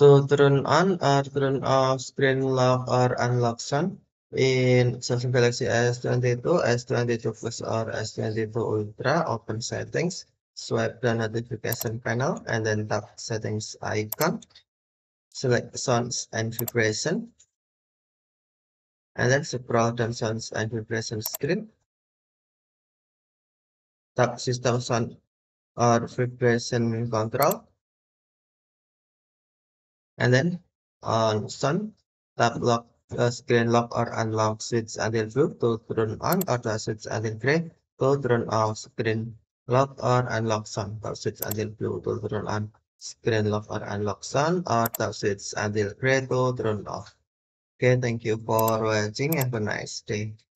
To turn on or turn off screen lock or unlock sound in Samsung Galaxy S22, S22 Plus or S22 Ultra, open settings, swipe the notification panel and then tap settings icon, select sounds and vibration, and then scroll down sounds and vibration screen, tap system sound or vibration control, and then on sound, tap lock screen lock or unlock switch until blue to turn on or the switch until gray to turn off screen lock or unlock sound. Tap switch until blue to turn on screen lock or unlock sound or tap switch until gray to turn off. Okay, thank you for watching. Have a nice day.